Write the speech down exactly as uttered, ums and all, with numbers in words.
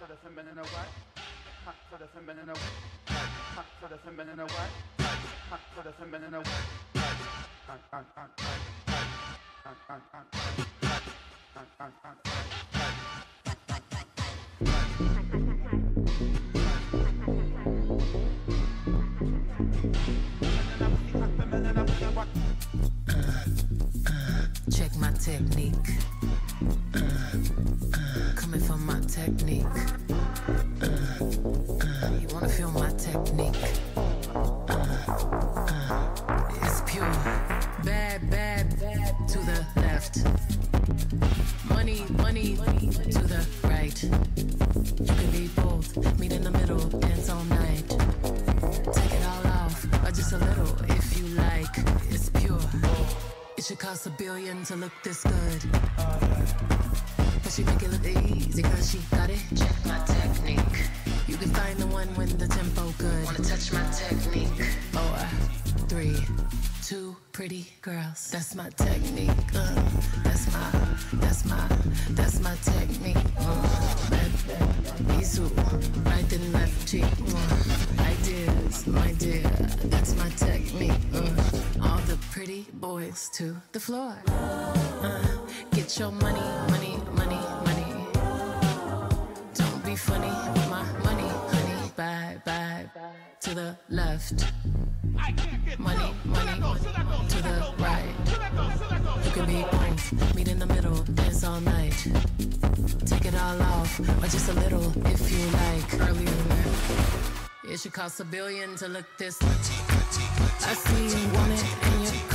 to the feminine away. Hot to the feminine away. Hot to the feminine away. Hot to the feminine away. On on on on on on on on on. Check my technique. Coming from my technique. You wanna feel my technique? It's pure. Bad, bad, bad to the left. Money, money to the right. You can be both. Meet in the middle, dance all night. Take it all off, or just a little if you like. It's pure. It should cost a billion to look this good. But she make it look easy cause she got it. Check my technique. You can find the one when the tempo good. Wanna touch my technique? Four, three, two pretty girls. That's my technique. Uh, that's my, that's my, that's my technique. Uh, left, Isu, right and left cheek. Uh, ideas, my dear, that's my technique. Uh, all the pretty boys to the floor. Uh, get your money, money, money, money. Don't be funny with my money, honey. Bye, bye, to the left. Money, money, to the right. You can be both, meet in the middle, dance all night. Take it all off, or just a little if you like. Earlier than that. It should cost a billion to look this. I see you want it and you're